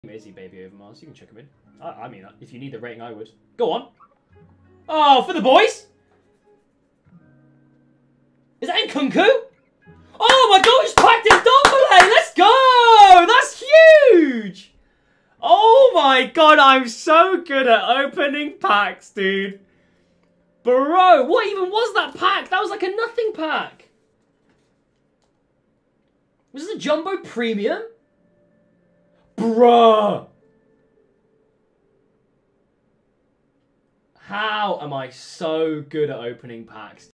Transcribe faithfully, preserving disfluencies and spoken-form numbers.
Izzy Baby over Mars. You can chuck him in. I, I mean, if you need the rating, I would. Go on. Oh, for the boys! Is that in Kunku? Oh my gosh, packed in Dombele! Let's go! That's huge! Oh my god, I'm so good at opening packs, dude. Bro, what even was that pack? That was like a nothing pack. Was this a Jumbo Premium? Bruh! How am I so good at opening packs?